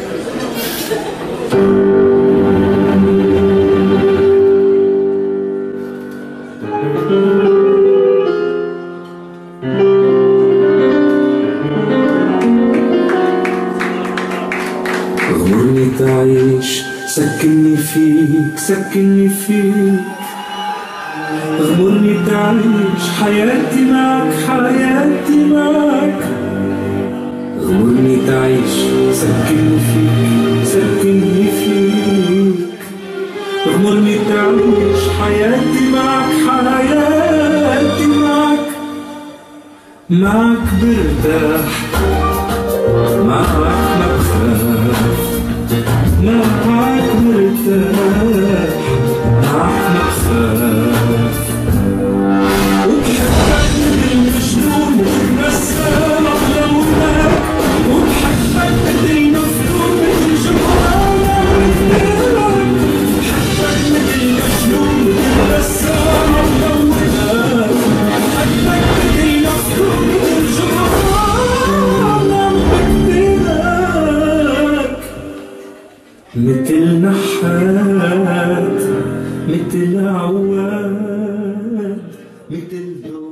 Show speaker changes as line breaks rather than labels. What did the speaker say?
غمرني تعيش، سكنني فيك سكنني فيك، غمرني تعيش حياتي معك حياتي معك، غمرني تعيش سكنني فيك سكنني فيك، غمرني تعيش حياتي معك حياتي معك، معك برتاح معك ما بخاف، معك مرتاح معك ما بخاف، وبحبك مثل المجنون وبتنسى أحلامك، وبحبك مثل المفتون مثل جمالك، بحبك مثل المجنون وبتنسى أحلامك، بحبك مثل المفتون مثل جمالك، مثل نحات مثل عواد مثل